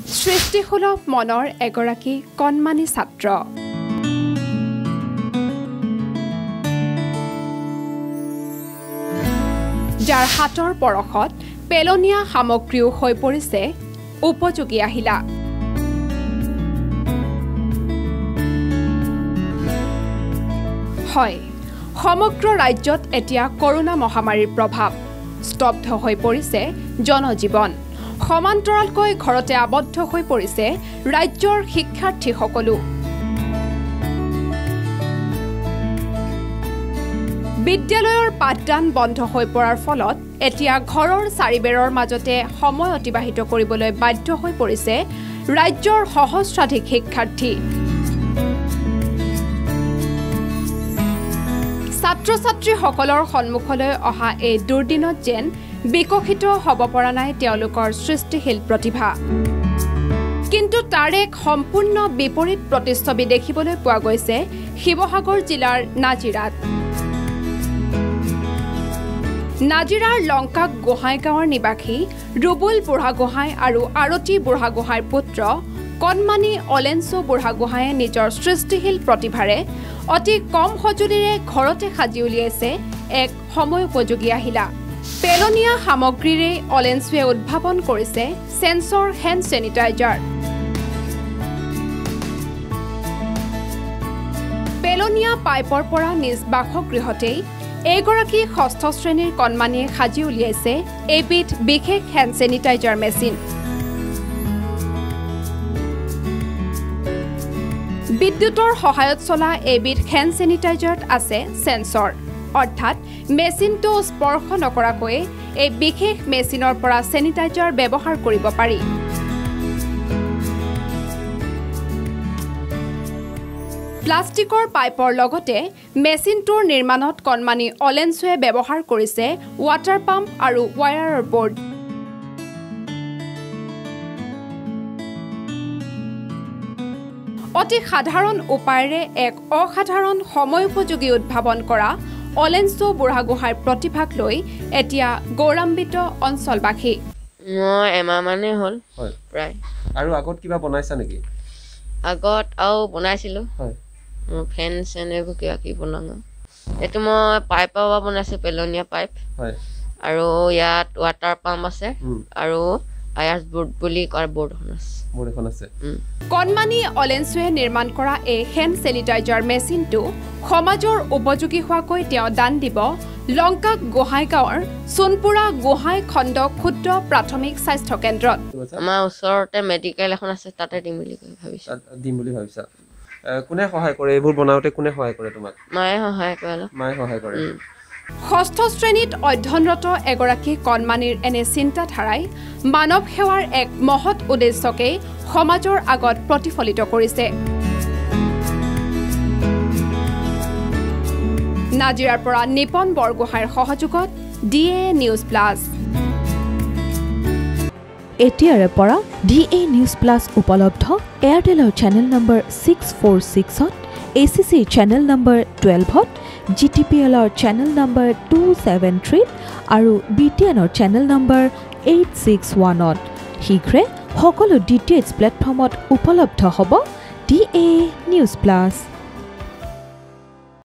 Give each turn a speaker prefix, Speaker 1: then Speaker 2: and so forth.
Speaker 1: সৃষ্টিসুলভ মনৰ এগৰাকী কণমানি ছাত্ৰ যাৰ হাতৰ পৰখত পেলনীয়া সামগ্ৰীও হৈ পৰিছে উপযোগী আহিলা হয় সমগ্ৰ ৰাজ্যত এতিয়া কৰোনা মহামাৰীৰ প্ৰভাৱ স্তব্ধ হৈ পৰিছে জনজীৱন সমান্তৰালকৈ ঘৰতে আবদ্ধ হৈ পৰিছে ৰাজ্যৰ শিক্ষাৰ্থীসকলো বিদ্যালয়ৰ পাঠদান বন্ধ হৈ পৰাৰ ফলত এতিয়া ঘৰৰ চাৰিবেৰৰ মাজতে সময় অতিবাহিত কৰিবলৈ বাধ্য হৈ পৰিছে ৰাজ্যৰ সহস্ৰাধিক শিক্ষাৰ্থী ছাত্ৰ-ছাত্ৰীসকলৰ সন্মুখলৈ অহা এই দুৰ্দিনত যেন বিকশিত হ'ব পৰা নাই তেওঁলোকৰ সৃষ্টিশীল প্ৰতিভা কিন্তু তাৰ এক সম্পূৰ্ণ বিপৰীত প্ৰতিচ্ছবি দেখিবলৈ পোৱা গৈছে শিৱসাগৰ জিলাৰ নাজিৰাৰ লংকাক গোহাঁইগাঁৱৰ নিবাসী ৰুবুল বুঢ়াগোহাঁই আৰু আৰতী বুঢ়াগোহাঁইৰ পুত্ৰ কণমানি অলেঞ্চো বুঢ়াগোহাঁয়ে নিজৰ সৃষ্টিশীল প্ৰতিভাৰে অতি কম সঁজুলিৰে ঘৰতে সাজি উলিয়াইছে এক সময় উপযোগী আহিলা পেলনীয়া সামগ্ৰীৰে অলেঞ্চোৱে উদ্ভাৱন কৰিছে সেন্সৰ হেণ্ড চেনিটাইজাৰ পেলনীয়া পাইপৰ পৰা নিজ বাসগৃহতেই এগৰাকী ষষ্ঠ শ্ৰেণীৰ কণমানিয়ে সাজি উলিয়াইছে এবিধ বিশেষ হেণ্ড চেনিটাইজাৰ মেচিন বিদ্যুতৰ সহায়ত চলা এবিধ হেণ্ড চেনিটাইজাৰত আছে সেন্সৰ অৰ্থাৎ মেচিনটো স্পৰ্শ নকৰাকৈ এই বিশেষ মেচিনৰ পৰা চেনিটাইজাৰ ব্যৱহাৰ কৰিব পাৰি প্লাষ্টিকৰ পাইপৰ লগতে মেচিনটোৰ নিৰ্মাণত কণমানি অলেঞ্চোৱে ব্যৱহাৰ কৰিছে ৱাটাৰ পাম্প আৰু ৱায়াৰৰ বৰ্ড অতি সাধাৰণ উপায়েৰে এক অসাধাৰণ সময় উপযোগী উদ্ভাৱন কৰা অলেঞ্চো বুঢ়াগোহাঁইৰ প্ৰতিভাক লৈ এতিয়া গৌৰৱান্বিত অঞ্চলবাসী
Speaker 2: মই এমাহ মানে হ'ল প্ৰায়
Speaker 3: আৰু আগত কিবা বনাইছা নেকি
Speaker 2: আগত আৰু বনাইছিলোঁ ফেন চেন এইবোৰ কিবা কিবি বনাওঁ এইটো মই পাইপৰ পৰা বনাইছোঁ পেলনীয়া পাইপ আৰু ইয়াত ৱাটাৰ পাম্প আছে আৰু আয়াস বোৰ্ড বুলি কোৱা বোৰ্ড এখন আছে
Speaker 1: কণমানি অলেঞ্চোৱে নিৰ্মাণ কৰা এই হেণ্ড চেনিটাইজাৰ মেচিনটো সমাজৰ উপযোগী হোৱাকৈ তেওঁ দান দিব লংকাক গোহাঁইগাঁৱৰ সোণপুৰা গোহাঁই খণ্ড ক্ষুদ্ৰ প্ৰাথমিক স্বাস্থ্য কেন্দ্ৰত
Speaker 2: আমাৰ ওচৰতে মেডিকেল এখন আছে তাতে দিম বুলি
Speaker 3: ভাবিছা কোনে সহায় কৰে এইবোৰ বনাওঁতে কোনে সহায় কৰে তোমাক
Speaker 2: মায়ে সহায় কৰে
Speaker 1: ষষ্ঠ শ্ৰেণীত অধ্যয়নৰত এগৰাকী কণমানিৰ এনে চিন্তাধাৰাই মানৱ সেৱাৰ এক মহৎ উদ্দেশ্যকে সমাজৰ আগত প্ৰতিফলিত কৰিছে নাজিৰাৰ পৰা নিপন বৰগোহাঁইৰ সহযোগত DA নিউজ প্লাছ
Speaker 4: এতিয়াৰে পৰা DA নিউজ প্লাছ উপলব্ধ এয়াৰটেলৰ চেনেল নম্বৰ 646ত ACC চেনেল নম্বৰ 12ত GTPLৰ চেনেল নম্বৰ 273 আৰু BTNৰ চেনেল নম্বৰ 861ত শীঘ্ৰে সকলো DTH প্লেটফৰ্মত উপলব্ধ হ'ব DA নিউজ প্লাছ